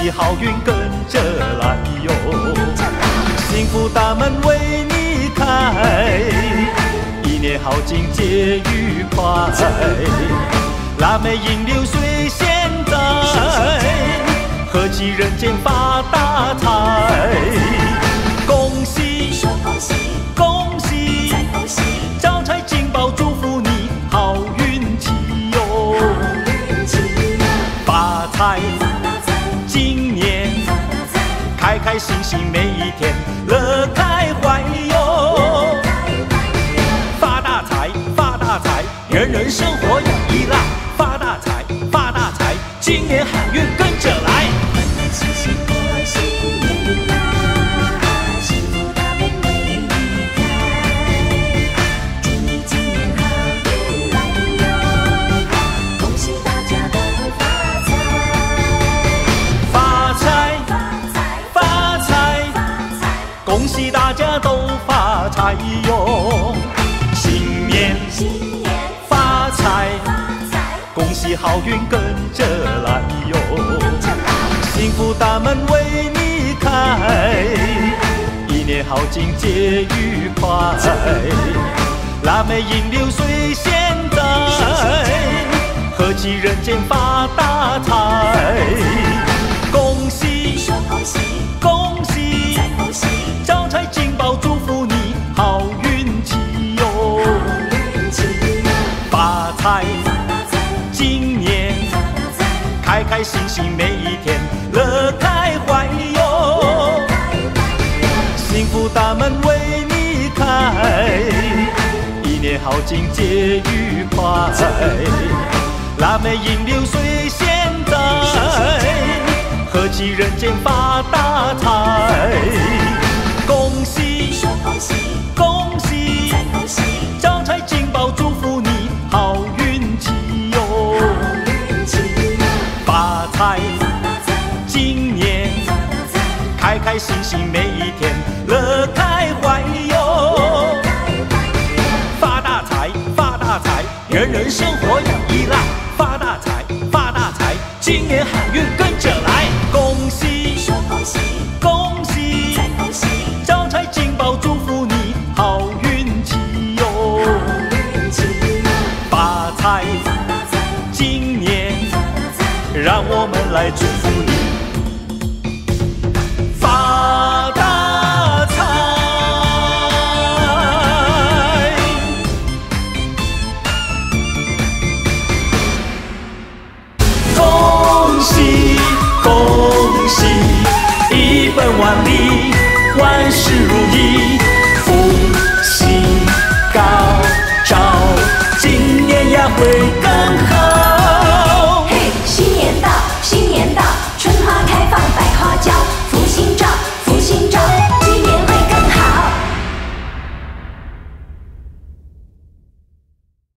喜好运跟着来哟，幸福大门为你开，一年好景皆愉快，腊梅迎流水仙在，贺喜人间发大财，恭喜恭喜恭喜，招财进宝祝福你好运气哟，发财今年开开心心每一天乐开怀哟，发大财发大财，人人生活有依赖，发大财发大财，今年好运跟着来。恭喜大家都发财哟！新年发财，恭喜好运跟着来哟！幸福大门为你开，一年好景皆愉快，腊梅迎流水仙在，贺喜人间发大财，恭喜恭喜恭喜，招财进宝祝福你好运气哟，发财今年开开心心每一天乐开怀哟，幸福大门为你开，一年好景皆愉快，腊梅迎流水仙在，贺喜人间发大财，恭喜恭喜恭喜，招财进宝祝福你好运气哟，发财今年开开心心每一天乐开怀哟，发大财发大财，人人生活有依赖，发大财发大财，今年好运跟着来，恭喜恭喜恭喜，招财进宝祝福你好运气哟，发财今年让我们来祝福你发大财，恭喜恭喜，一本万利，万事如意，